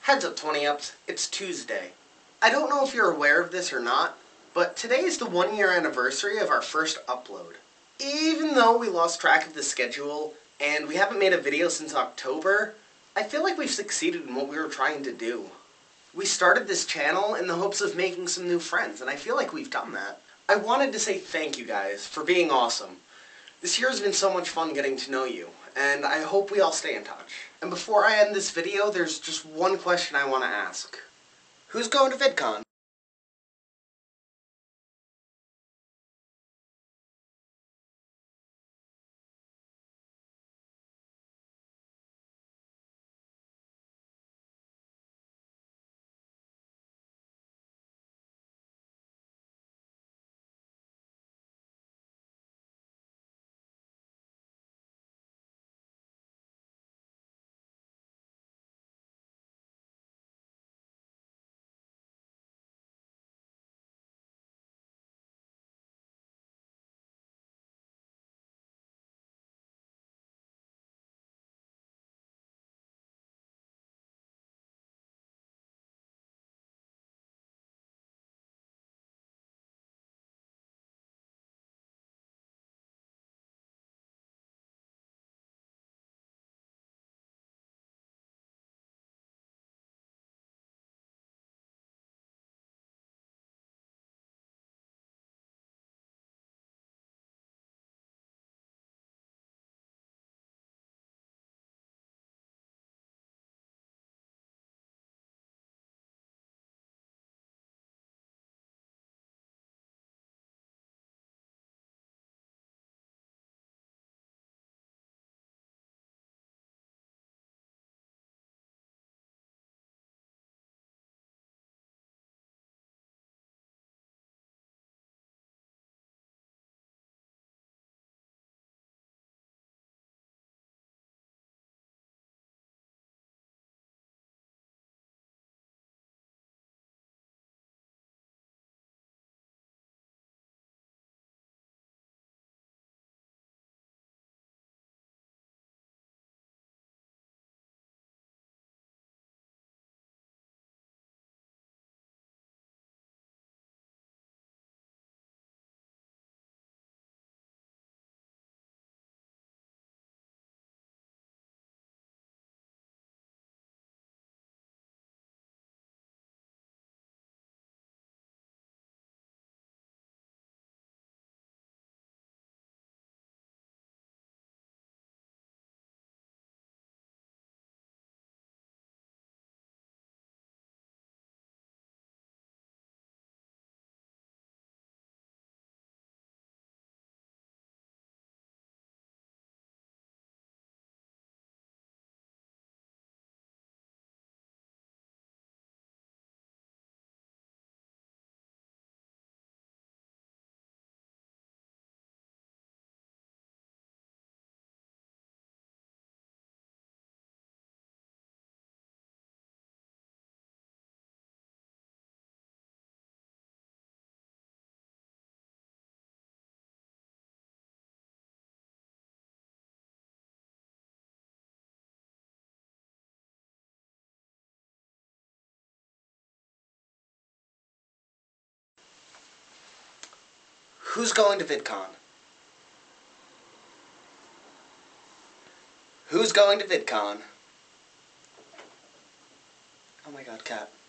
Heads up 20-ups, it's Tuesday. I don't know if you're aware of this or not, but today is the 1-year anniversary of our first upload. Even though we lost track of the schedule and we haven't made a video since October, I feel like we've succeeded in what we were trying to do. We started this channel in the hopes of making some new friends, and I feel like we've done that. I wanted to say thank you guys for being awesome. This year has been so much fun getting to know you, and I hope we all stay in touch. And before I end this video, there's just one question I want to ask. Who's going to VidCon? Who's going to VidCon? Who's going to VidCon? Oh my god, cat.